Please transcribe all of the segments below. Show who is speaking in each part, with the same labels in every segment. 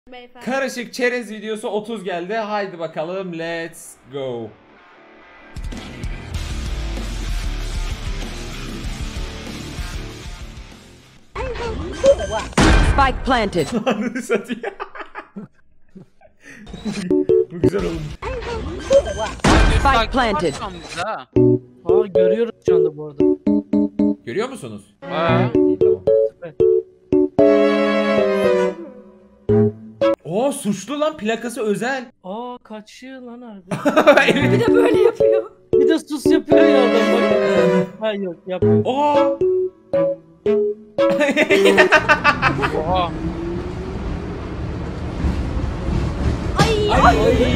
Speaker 1: Beyefendi.
Speaker 2: Karışık çerez videosu 30 geldi. Haydi bakalım, let's go.
Speaker 3: Spike planted.
Speaker 2: Ananı satayım. Bu güzel oldu.
Speaker 3: Spike planted.
Speaker 4: Aa, görüyoruz şu anda bu arada.
Speaker 2: Görüyor musunuz?
Speaker 4: İyi,
Speaker 2: tamam.
Speaker 4: süper.
Speaker 2: Oo, suçlu lan, plakası özel.
Speaker 4: Aa, kaçıyor lan harbi.
Speaker 1: Bir de böyle yapıyor.
Speaker 4: Bir de sus yapıyor ya adam bak. Ha yok yapmıyor.
Speaker 2: Oo.
Speaker 4: Oha.
Speaker 1: Ay.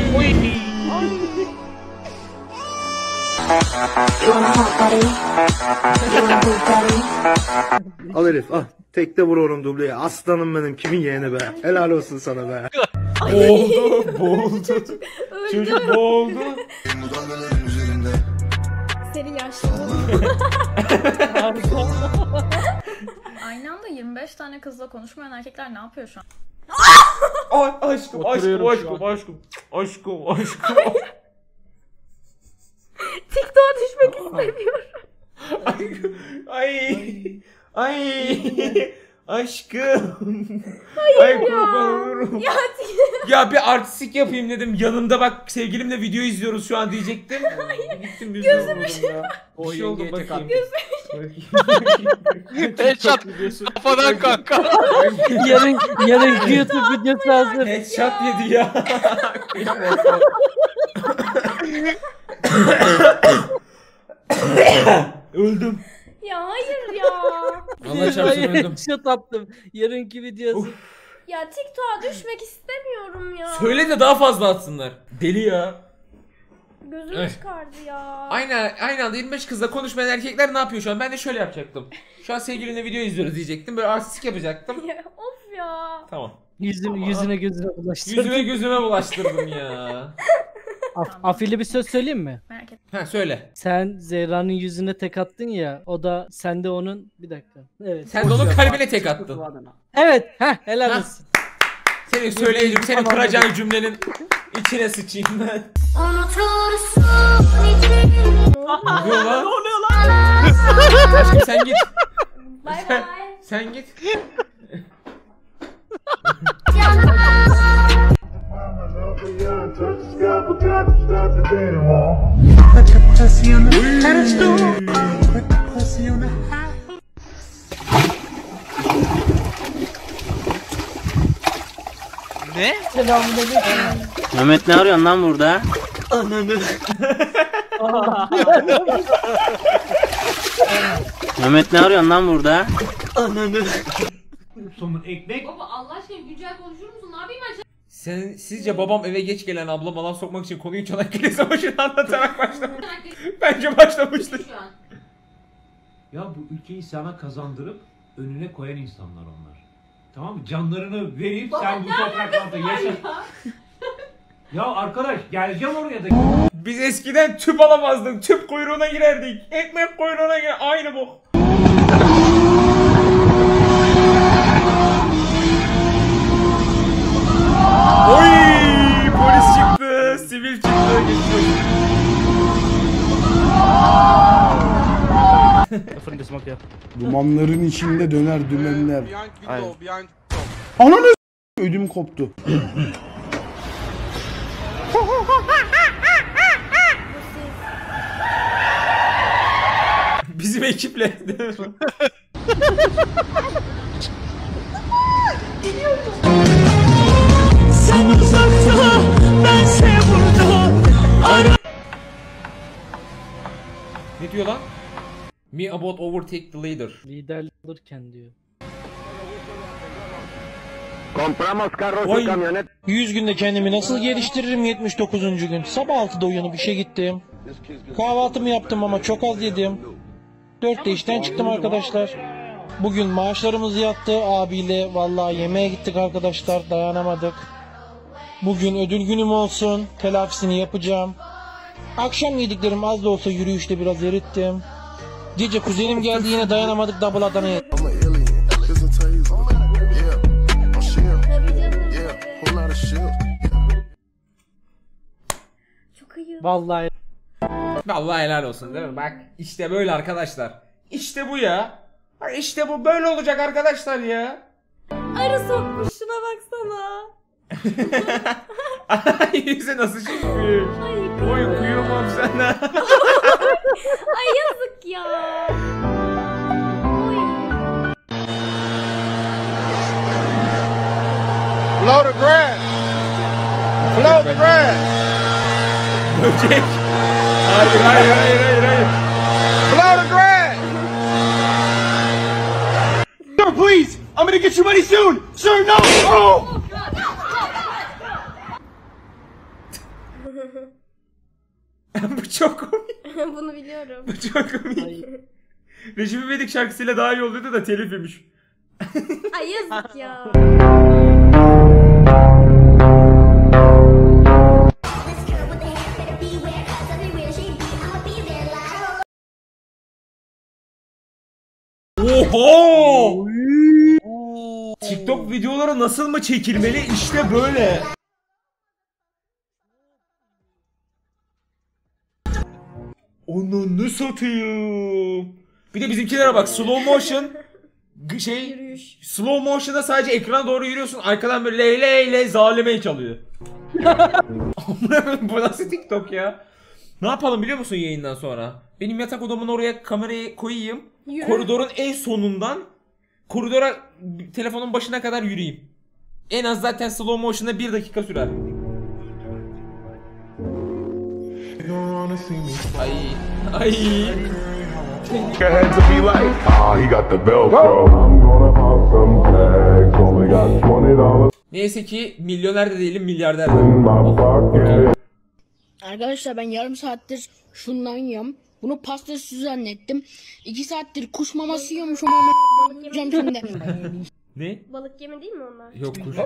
Speaker 5: Al Elif al. Tekte vuruyorum dubleye. Aslanım benim, kimin yeğeni be. Helal olsun sana be.
Speaker 2: Boğuldu.
Speaker 1: Öldü.
Speaker 2: Çocuk boğuldu.
Speaker 1: Senin yaşlandın.
Speaker 4: Harika.
Speaker 6: Aynı anda 25 tane kızla konuşmayan erkekler ne yapıyor şu an?
Speaker 2: Ay aşkım,
Speaker 4: Oturuyorum şu
Speaker 2: aşkım.
Speaker 1: TikTok'a düşmek istemiyorum.
Speaker 2: Ay. Aşkım. Ay kurban olurum. Ya bir artistik yapayım dedim. Yanımda bak, sevgilimle video izliyoruz şu an diyecektim. Gittim gözümü ya. Bir şey oldu bakayım.
Speaker 7: Headshot kafadan kanka.
Speaker 4: yarın YouTube videosu hazır.
Speaker 2: Headshot yedi ya. Öldüm.
Speaker 1: Ya hayır ya.
Speaker 2: Allah çarpsın, öldüm.
Speaker 4: Shot attım. Yarınki videosu.
Speaker 1: Ya TikTok'a düşmek istemiyorum ya.
Speaker 2: Söyle de daha fazla atsınlar. Deli ya.
Speaker 1: Gözümü çıkardı ya.
Speaker 2: Aynı anda 25 kızla konuşmayan erkekler ne yapıyor şu an? Ben de şöyle yapacaktım. Şu an sevgilimle video izliyoruz diyecektim. Böyle artistik yapacaktım.
Speaker 1: Ya, of ya.
Speaker 2: Tamam.
Speaker 4: Yüzüne gözüne bulaştırdım.
Speaker 2: Yüzüme gözüme bulaştırdım ya.
Speaker 4: Afili bir söz söyleyeyim mi?
Speaker 6: Merak etme.
Speaker 2: Ha söyle.
Speaker 4: Sen Zehra'nın yüzüne tek attın ya. O da sen de onun... Bir dakika. Evet.
Speaker 2: Sen de onun kalbine tek attın.
Speaker 4: Evet. Helal
Speaker 2: Heh.
Speaker 4: olsun.
Speaker 2: Senin söyleyeceğim, senin kuracağın cümlenin içine sıçayım ben. Ne oluyor lan? Aşkım sen git.
Speaker 1: Bay bay.
Speaker 2: Sen git.
Speaker 7: Ne?
Speaker 8: Mehmet ne arıyorsun lan burada? Mehmet ne arıyorsun lan burada?
Speaker 6: Baba Allah aşkına güncel konuşur musun? Ne yapayım ben?
Speaker 2: Sizce babam eve geç gelen ablama laf sokmak için konuyu Çanakkale Savaşı'nı anlatarak başlamış. Bence başlamıştır.
Speaker 6: Şu an.
Speaker 9: Ya bu ülkeyi sana kazandırıp önüne koyan insanlar onlar. Tamam mı? Canlarını verip sen bu topraklarda yaşa. Ya arkadaş geleceğim oraya da.
Speaker 2: Biz eskiden tüp alamazdık. Tüp kuyruğuna girerdik. Ekmek kuyruğuna girer. Aynı bu. Oy! Polis çıktı. Sivil çıktı. Geçiyor.
Speaker 5: Dumanların içinde döner dümenler.
Speaker 7: Aynen.
Speaker 5: Ananı ödüm koptu.
Speaker 2: Bizim ekiple. Değil mi?
Speaker 3: Sen uzakta, bense burada.
Speaker 2: Ne diyor lan? Me about overtake the leader.
Speaker 4: Liderlik alırken diyor.
Speaker 2: Oy.
Speaker 10: 100 günde kendimi nasıl geliştiririm 79. gün. Sabah 6'da uyanıp işe gittim. Kahvaltımı yaptım ama çok az yedim. 4'te işten çıktım arkadaşlar. Bugün maaşlarımız yattı abiyle. Vallahi yemeğe gittik arkadaşlar, dayanamadık. Bugün ödül günüm olsun. Telafisini yapacağım. Akşam yediklerim az da olsa yürüyüşte biraz erittim. Gece kuzenim geldi, yine dayanamadık, double Adana yedik.
Speaker 1: Tabii canım.
Speaker 4: Vallahi.
Speaker 2: Vallahi helal olsun değil mi? Bak işte böyle arkadaşlar. İşte bu ya. Bak işte bu böyle olacak arkadaşlar ya.
Speaker 1: Arı sokmuş, şuna baksana.
Speaker 2: Yüzü nasıl çıkmış?
Speaker 1: Ay,
Speaker 2: Oy kuyumam sana.
Speaker 1: ay yazık ya. Oy.
Speaker 5: Blow the grass. Blow the grass.
Speaker 2: Böcek. Hayır.
Speaker 5: Blow the grass. Sir, please. I'm gonna get you money soon. Sir, no. Oh.
Speaker 2: Bu çok komik.
Speaker 1: Bunu biliyorum.
Speaker 2: Bu çok komik. Recep İvedik şarkısıyla daha iyi oluyordu da telif yemiş.
Speaker 1: Ay yazık ya.
Speaker 2: Oho! TikTok videoları nasıl mı çekilmeli? İşte böyle. Onu satayım. Bir de bizimkilere bak, slow motion
Speaker 1: Yürüyüş.
Speaker 2: slow motion'da sadece ekrana doğru yürüyorsun, arkadan böyle leyle zalime çalıyor. Bu nasıl TikTok ya? Ne yapalım biliyor musun yayından sonra? Benim yatak odamın oraya kamerayı koyayım.
Speaker 1: Yürü.
Speaker 2: Koridorun en sonundan koridora telefonun başına kadar yürüyeyim. En az zaten slow motion'da 1 dakika sürer. Ay. Neyse ki milyoner de değilim, milyarder de.
Speaker 11: Arkadaşlar ben yarım saattir şundan yiyorum. Bunu pastası zannettim. 2 saattir kuş maması yiyormuşum ama yiyeceğim şimdi.
Speaker 2: Ne?
Speaker 1: Balık yemi değil mi onlar?
Speaker 2: Yok kuş.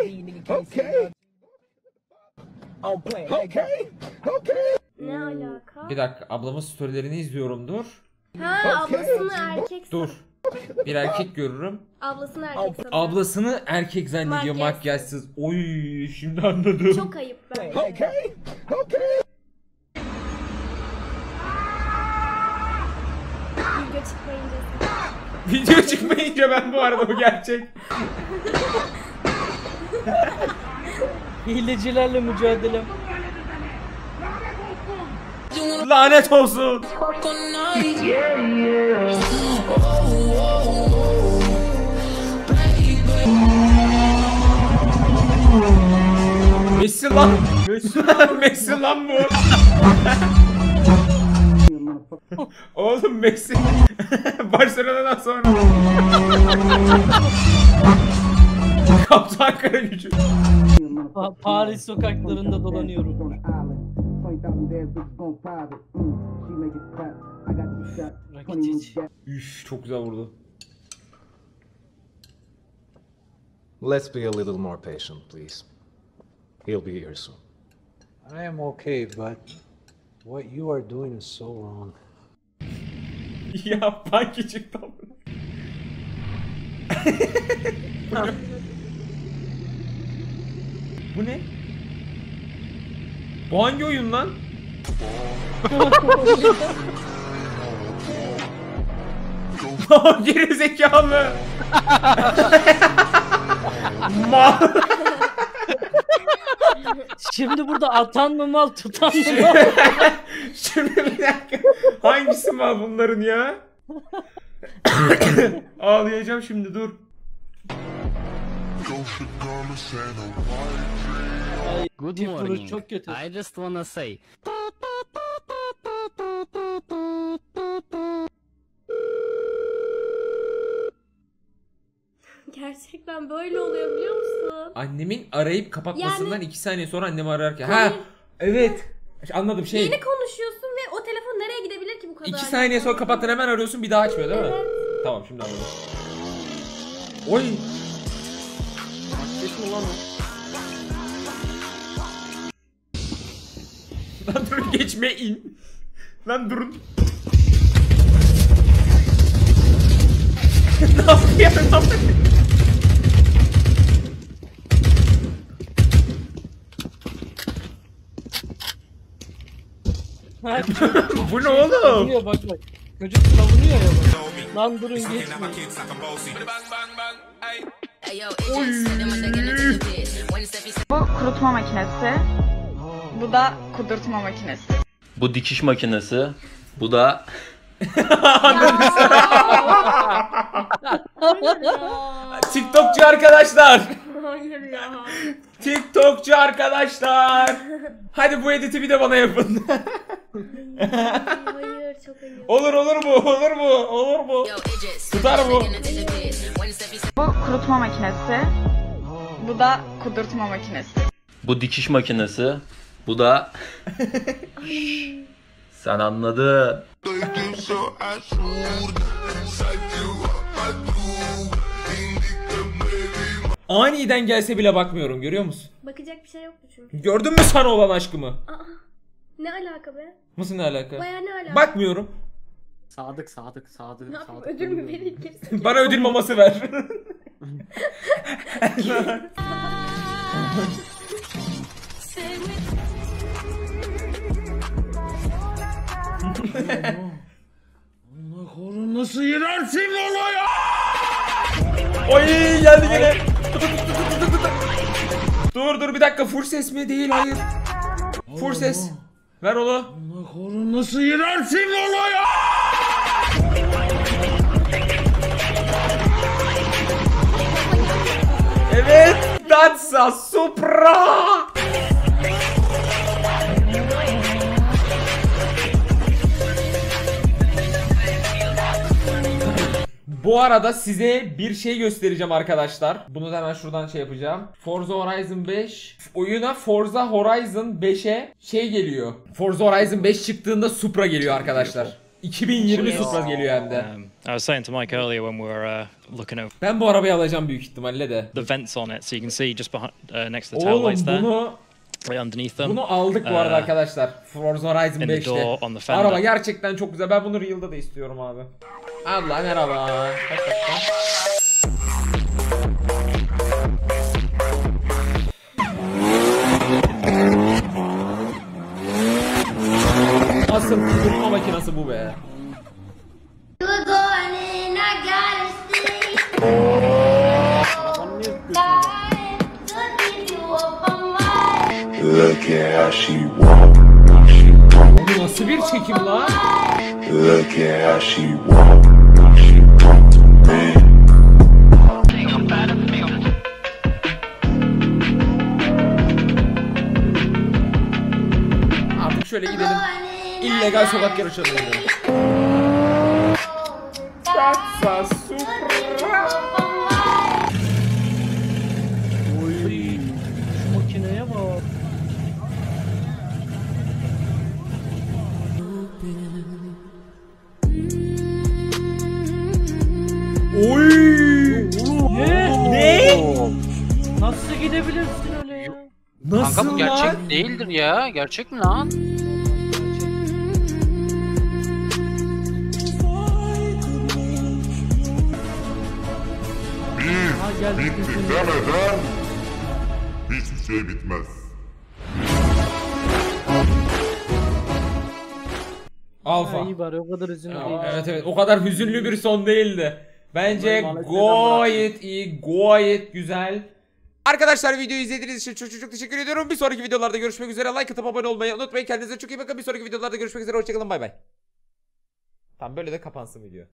Speaker 1: Ne alaka?
Speaker 2: Bir dakika, ablamın storylerini izliyorumdur.
Speaker 1: Ha, ablasını erkek.
Speaker 2: Dur. Bir erkek görürüm.
Speaker 1: Ablasını erkek sanıyor.
Speaker 2: Ablasını erkek zannediyor,
Speaker 1: Makyajsız.
Speaker 2: makyajsız. Oy, şimdi anladım.
Speaker 1: Çok ayıp bence. Video çıkmayınca.
Speaker 2: Video çıkmayınca ben bu arada, bu gerçek.
Speaker 4: Hilecilerle mücadele.
Speaker 2: Lanet olsun. Messi lan. Messi lan bu. Oğlum Messi. Barcelona'dan sonra. Kaptan Karagücü.
Speaker 4: Paris sokaklarında dolanıyorum. Rakitic.
Speaker 2: Üf, çok güzel vurdu.
Speaker 12: Let's be a little more patient, please. He'll be here soon.
Speaker 13: I am okay, but what you are doing is so wrong.
Speaker 2: Ya banki çıktı. Bu ne? Bu hangi oyun lan? Geri zekalı. Mal.
Speaker 4: Şimdi burada atan mı mal, tutan mı mal?
Speaker 2: Şimdi bir dakika. Hangisi mal bunların ya? Ağlayacağım şimdi, dur.
Speaker 8: Good
Speaker 4: Tip vuruş
Speaker 8: morning.
Speaker 4: çok kötü.
Speaker 8: I just wanna say.
Speaker 1: Gerçekten böyle oluyor biliyor musun?
Speaker 2: Annemin arayıp kapatmasından
Speaker 1: Yani-
Speaker 2: 2 saniye sonra annemi ararken. Ha, evet. Anladım şey.
Speaker 1: Yeni konuşuyorsun ve o telefon nereye gidebilir ki bu kadar?
Speaker 2: 2 saniye sonra kapattın, hemen arıyorsun, bir daha açmıyor değil mi?
Speaker 1: Evet.
Speaker 2: Tamam, şimdi anladım. Oy. Ses mi lan o? Lan durun, geçmeyin. Lan durun. Ne yapıyor lan? Bu ne oğlum?
Speaker 4: Savunuyor bak bak. Çocuk savunuyor ya bak. Lan durun geçmeyin.
Speaker 14: Bu kurutma makinesi. Bu da kudurtma makinesi.
Speaker 15: Bu dikiş makinesi. Bu da...
Speaker 2: TikTokçu arkadaşlar.
Speaker 1: Hayır ya.
Speaker 2: TikTokçu arkadaşlar. Hadi bu editi bir de bana yapın.
Speaker 1: Hayır çok ayıp.
Speaker 2: Olur bu, olur bu, olur bu. Tutar bu.
Speaker 14: Bu kurutma makinesi. Bu da kudurtma makinesi.
Speaker 15: Bu dikiş makinesi. Bu da... Sen anladın.
Speaker 2: Aniden gelse bile bakmıyorum, görüyor musun?
Speaker 1: Bakacak bir şey yoktu çünkü.
Speaker 2: Gördün mü sana olan aşkımı?
Speaker 1: Aa, ne alaka be?
Speaker 2: Nasıl ne alaka?
Speaker 1: Baya ne alaka?
Speaker 2: Bakmıyorum.
Speaker 8: Sadık.
Speaker 1: Ne yapayım, ödül mü vereyim gerizekalı?
Speaker 2: Bana ödül maması ver.
Speaker 10: Nasıl yerersin onu ya?
Speaker 2: Oy geldi yine. Dur bir dakika, full ses mi? Değil, hayır. Full ses. Ver onu.
Speaker 10: Nasıl yerersin onu ya?
Speaker 2: Evet. Dansa Supra. Bu arada size bir şey göstereceğim arkadaşlar. Bunu da hemen şuradan şey yapacağım. Forza Horizon 5 oyuna Forza Horizon 5'e şey geliyor. Forza Horizon 5 çıktığında Supra geliyor arkadaşlar. 2020 Supra geliyor hem de.
Speaker 16: I was saying to Mike earlier when we were looking at
Speaker 2: Ben bu arabayı alacağım büyük ihtimalle de.
Speaker 16: the vents on it, so you can see just behind, next to the tail lights there. Right underneath them.
Speaker 2: Bunu aldık bu arada arkadaşlar. Forza Horizon
Speaker 16: in the
Speaker 2: 5'te.
Speaker 16: door on the fender.
Speaker 2: Araba gerçekten çok güzel. Ben bunu Real'da da istiyorum abi. Allah merhaba. Kaç dakika? Asıl kudurtma makinesi bu be.
Speaker 17: Look at how she walk.
Speaker 2: Bu nasıl bir çekim lan?
Speaker 17: Look at how she walk. She talk to me.
Speaker 2: Artık şöyle gidelim. İllegal sokak yarışlarına gidelim. Dansa Supra.
Speaker 4: Oy. Şu makineye bak.
Speaker 2: Oy! Ne?
Speaker 4: Nasıl gidebilirsin öyle ya?
Speaker 2: Nasıl
Speaker 7: Kanka bu gerçek
Speaker 2: lan?
Speaker 7: değildir ya. Gerçek mi lan?
Speaker 17: Bitti demeden hiçbir şey bitmez.
Speaker 2: Alfa.
Speaker 4: Ha, iyi bari o kadar üzüntü değil.
Speaker 2: Evet o kadar hüzünlü bir son değildi. Bence
Speaker 4: Maalesef
Speaker 2: gayet iyi, gayet güzel. Arkadaşlar videoyu izlediğiniz için çok teşekkür ediyorum. Bir sonraki videolarda görüşmek üzere. Like atıp abone olmayı unutmayın. Kendinize çok iyi bakın. Bir sonraki videolarda görüşmek üzere. Hoşçakalın, bay bay. Tamam, böyle de kapansın video.